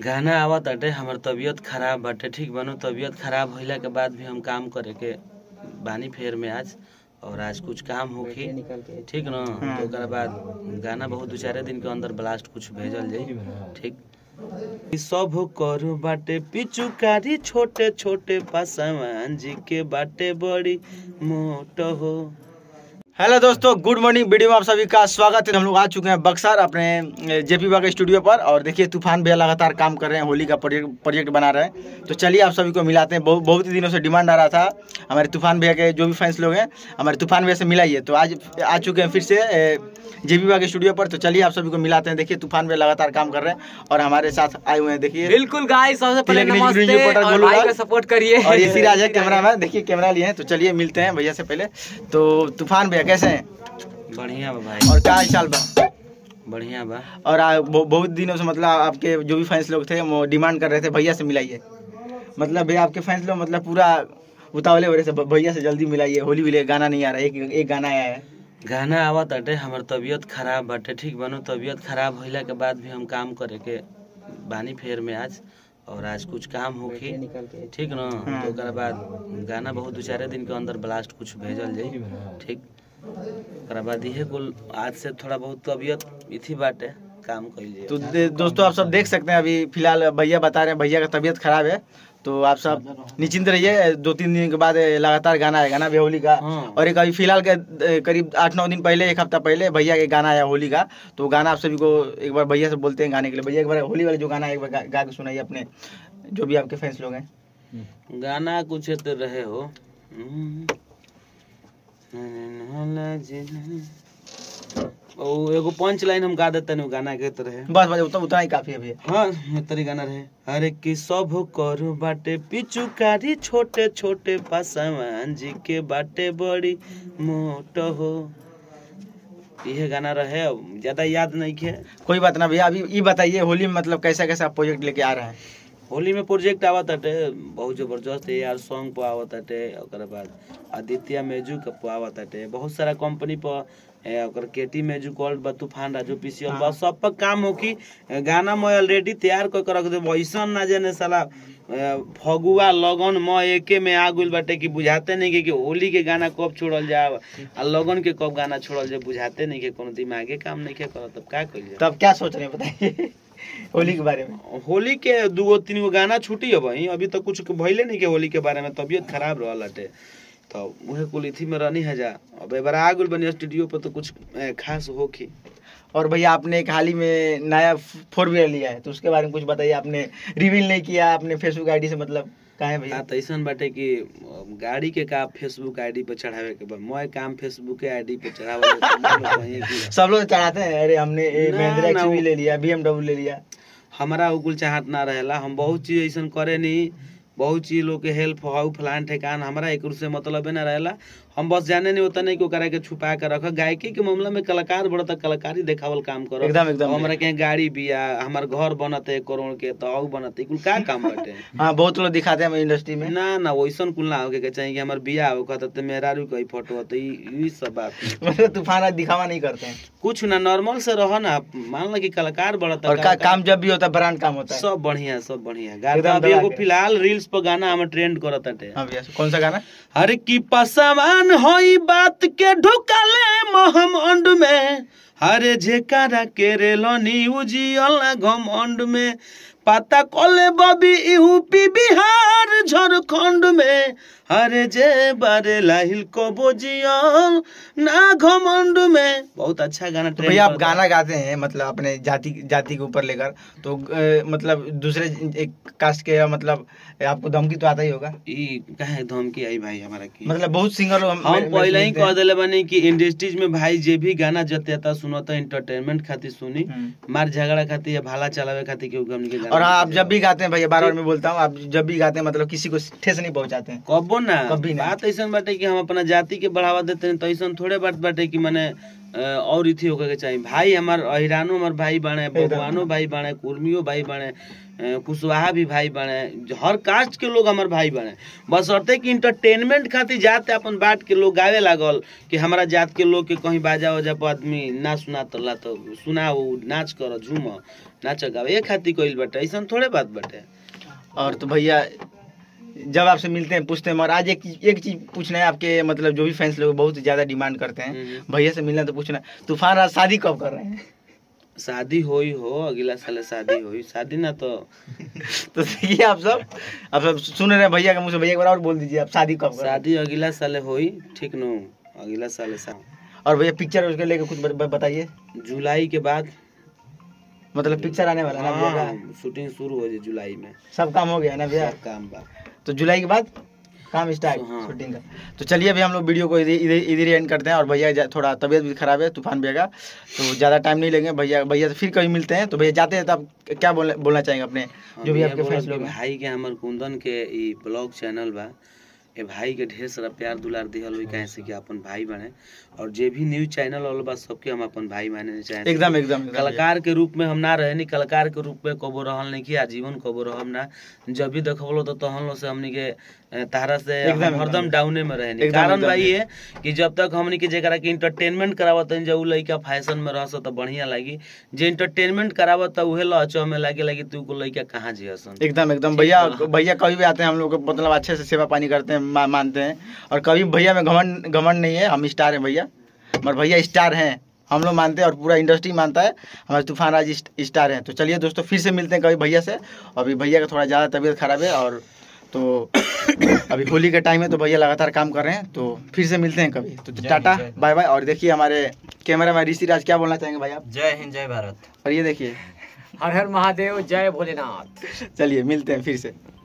गाना आवत बाटे। हमर तबीयत खराब बाटे, ठीक बानू। तबीयत खराब होइला के बाद भी हम काम करे के बानी फेर में आज, और आज कुछ काम होखी, ठीक न। तो ओकरा बाद गाना बहुत 2-4 दिन के अंदर ब्लास्ट कुछ भेजल जाई, ठीक। सब करू बाटे पिचुकारी छोटे छोटे पासवान जी के बाटे बड़ी मोटो हो। हेलो दोस्तों, गुड मॉर्निंग। वीडियो में आप सभी का स्वागत है। हम लोग आ चुके हैं बक्सर अपने जेपी बाग स्टूडियो पर, और देखिए तूफान भैया लगातार काम कर रहे हैं, होली का प्रोजेक्ट बना रहे हैं। तो चलिए आप सभी को मिलाते हैं। बहुत ही दिनों से डिमांड आ रहा था हमारे तूफान भैया के, जो भी फैंस लोग हैं हमारे तूफान भैया से मिलाइए। तो आज आ चुके हैं फिर से जेपी बाग स्टूडियो पर। तो चलिए आप सभी को मिलाते हैं। देखिए तूफान भैया लगातार काम कर रहे हैं और हमारे साथ आए हुए हैं। देखिए बिल्कुल गाइस, सबसे पहले नमस्ते और भाई का सपोर्ट करिए। और ये सिराज है कैमरा मैन, देखिए कैमरा लिए हैं। तो चलिए मिलते हैं भैया से पहले। तो तूफान भैया कैसे हैं? बढ़िया बा भाई। और क्या हाल बा? बढ़िया बा। और बहुत दिनों से मतलब आपके जो भी फैंस लोग थे वो डिमांड कर रहे थे भैया से मिलाइए। मतलब भैया आपके फैंस लोग मतलब पूरा उतावले हो रहे थे, भैया से जल्दी मिलाइए, होली भी गाना नहीं आ रहा है। एक गाना आया है। गाना आवत बाटे। हमर तबीयत खराब बाटे, ठीक बानू। तबीयत खराब होइला के बाद भी हम काम करे के बानी फेर में आज, और आज कुछ काम होखी, ठीक न। तो ओकरा बाद गाना बहुत 2-4 दिन के अंदर ब्लास्ट कुछ भेजल जाई, ठीक। ओकरा बाद इहे कुल आज से थोड़ा बहुत तबीयत इथी बाटे, काम कइल जाई। तो दोस्तों आप सब देख सकते हैं, अभी फिलहाल भैया बता रहे हैं भैया का तबीयत खराब है। तो आप सब निश्चिंत रहिए, 2-3 दिन के बाद लगातार गाना आएगा ना होली का। और एक अभी फिलहाल के करीब 8-9 दिन पहले, एक हफ्ता पहले भैया के गाना आया होली का। तो गाना आप सभी को एक बार भैया से बोलते हैं गाने के लिए। भैया एक बार होली वाले जो गाना है एक बार गा के सुनाइए अपने जो भी आपके फैंस लोग हैं। गाना कुछ तो रहे हो। ओ एगो पंच लाइन हम गा देते हैं गाना के तरह। बस उतना ही काफी है भैया। हाँ तरी गाना रहे। अरे कि सब करू बाटे पिचुकारी छोटे छोटे पासवान जी के बाटे बड़ी मोटो हो। यह गाना रहे, ज्यादा याद नहीं है। कोई बात ना भैया, अभी ये बताइए होली में मतलब कैसा कैसा प्रोजेक्ट लेके आ रहे हैं? होली में प्रोजेक्ट आवत बाटे बहुत जबरदस्त है यार। सॉन्ग पर आवत बाटे, ओकरा बाद आदित्य म्यूजिक पर आवत बाटे, बहुत सारा कंपनी पर ओकर केटी म्यूजिक वर्ल्ड बा, तूफान राजू पीसीएल बा, सब पर काम हो कि गाना मैं ऑलरेडी तैयार कर के रख दे। वैसा ना जाने साला फगुआ लगन में एके में आ गइल बाटे कि बुझाते नहीं कि होली के गाना कब छोड़ल जाए आ लगन के कब गाना छोड़ल जाए, बुझाते नहीं कि कोनो दिमागे काम नहीं के करत। तब का कइल जाए? तब क्या सोच रहे हैं बताइए होली के बारे में? होली के 2-3 गाना छूटी है भाई, अभी तक कुछ भइले नहीं के होली के बारे में। तबियत खराब रहल हटे, तो उहे कुल इथी में रहनी है जा। अब एक बार आ गइल बनी स्टूडियो पर, तो कुछ खास होखी। और भैया आपने एक हाल ही में नया 4 व्हीलर लिया है, तो उसके बारे में कुछ बताइए। आपने रिवील नहीं किया अपने फेसबुक आईडी से, मतलब कहाँ है भैया? तो ऐसा बाटे कि गाड़ी के का फेसबुक आईडी पे चढ़ावे के बा, मैं काम फेसबुक के आईडी पे चढ़ावे। सब लोग चढ़ाते हैं, अरे हमने महिंद्रा एक्सयूवी ले लिया, BMW ले लिया। हमारा उकुल चाहत ना रहेला। हम बहुत चीज ऐसा करे नहीं, बहुत चीज लोग के हेल्प हो फलान ठेकान, हमारा एक से मतलब ना रहेला। हम बस जाने नहीं होता नहीं कि ओकरा के छुपा के रख। गायकी के मामला में कलाकार बढ़ता, कलाकारी देखावल काम करो। एकदम हमारा के गाड़ी बिया, हमार घर बनत है 1 करोड़ के, तो आउ बनत है कुल का काम बाटे। हां बहुत लोग दिखाते हैं इंडस्ट्री में। ना वैसन कुल ना होके चाहिए कि हमार बिया हो कहत मेरा रू कोई फोटो तो ई सब बात। मतलब तूफान दिखावा नहीं करते हैं कुछ ना, नॉर्मल से रहो ना। मान लो कि कलाकार बढ़ता और काम जब भी होता है ब्रांड काम होता है। सब बढ़िया सब बढ़िया गाना। अभी एगो फिलहाल रील्स पर गाना हम ट्रेंड करत हटे। हां भैया कौन सा गाना? हर की पसवान होई बात के ढुकाले महमंड में, हरे जेकारा के रेलनी उजियल घमंड में, पता कोले बबी यूपी बिहार झारखंड में, हरे जे बारे लाहिल को बोजियल ना घमंड में। बहुत अच्छा गाना। भैया आप गाना गाते हैं मतलब अपने जाति के ऊपर लेकर, तो मतलब दूसरे एक कास्ट के मतलब आपको धमकी तो आता ही होगा। ई काहे धमकी आई भाई हमारा की? मतलब बहुत सिंगर हम पहले ही कह देले बानी कि इंडस्ट्रीज में भाई जे भी गाना जतेता सुनता एंटरटेनमेंट खातिर सुनी, मार झगड़ा खातिर या भाला चलावे खातिर केहू हमनी के। और आप जब भी गाते हैं भैया, बार-बार मैं बोलता हूँ, आप जब भी गाते हैं मतलब किसी को ठेस नहीं पहुंचाते हैं कबो ना। बात ऐसा बाटे कि हम अपना जाति के बढ़ावा देते हैं, तो ऐसा थोड़े बात बाटे कि माने और इथी होकर के चाहिए भाई हमार अहिरानो हमार भाई बने, बबुआनो भाई बने, कुर्मियो भाई बने, कुशवाहा भी भाई बने, हर कास्ट के लोग हमार भाई बने। बस अरते कि इंटरटेनमेंट खातिर जाते अपन बाट के लोग गावे लागल कि हमारा जात के लोग के कहीं बाजा वजा पर आदमी ना सुना तो सुनाओ, नाच करो, झूम नाच गावे, ये खातिर कोई बाटे, ऐसा थोड़े बात बाटे। और तो भैया जब आपसे मिलते हैं पूछते हैं, और आज एक चीज पूछना है आपके, मतलब जो भी फैंस लोग बहुत ज्यादा डिमांड करते हैं भैया से मिलना, तो पूछना है तूफान आज शादी कब कर रहे हैं? शादी होई हो अगला साल शादी होई, शादी ना तो देखिए आप सब सुन रहे हैं भैया के मुँह से, भैया एक बार और बोल दीजिए आप शादी कब कर? शादी अगला साल होई, ठीक नो, अगला साल। और भैया पिक्चर उसके लेके कुछ बताइए। जुलाई के बाद मतलब पिक्चर आने वाला है ना भैया? शूटिंग शुरू हो जाए जुलाई में, सब काम हो गया ना भैया? काम बा, तो जुलाई के बाद काम स्टार्ट शूटिंग का। तो चलिए अभी हम लोग वीडियो को इधर एंड करते हैं। और भैया थोड़ा तबीयत भी खराब है तूफान भैया का, तो ज़्यादा टाइम नहीं लेंगे। भैया से फिर कभी मिलते हैं। तो भैया जाते हैं तो आप क्या बोलना चाहेंगे अपने जो भी आपके फैंस लोग? भाई के हमर कुंदन के ई ब्लॉग चैनल बा, ए भाई के ढेर सारा प्यार दुलार दिहल हुई, कहे से कि अपन भाई बने, और जे भी न्यूज चैनल वाला बा सबके हम अपन भाई माने चाहे। एकदम कलाकार के रूप में हम ना रहे नहीं, कलाकार के रूप में कबो रहल नहीं कि आजीवन कबो रहम ना। जब भी देखबलो तो तहन लो से हमनी के तारा से हरदम डाउने में रहे नहीं। कारण भाई है कि जब तक हमनी के जेकरा के इंटरटेनमेंट करावत है, जो लइका फैशन में रहस तो बढ़िया लागी, जे इंटरटेनमेंट करावत उहे लचो में लागे तू को लइका कहां जियसन। एकदम भैया कभी भी आते हैं हम लोग मतलब अच्छे से सेवा पानी करते हैं, मानते हैं। और कभी भैया में घमंड नहीं है, हम स्टार हैं भैया, मगर भैया स्टार हैं, हम लोग मानते हैं और पूरा इंडस्ट्री मानता है हमारे तूफान आज स्टार हैं। तो चलिए दोस्तों फिर से मिलते हैं कभी भैया से। अभी भैया का थोड़ा ज़्यादा तबीयत खराब है, और तो अभी होली का टाइम है तो भैया लगातार काम कर रहे हैं। तो फिर से मिलते हैं कभी। तो टाटा बाय बाय। और देखिए हमारे कैमरा मैन ऋषि राज, क्या बोलना चाहेंगे भाई आप? जय हिंद जय भारत। और ये देखिए हर हर महादेव, जय भोलेनाथ। चलिए मिलते हैं फिर से।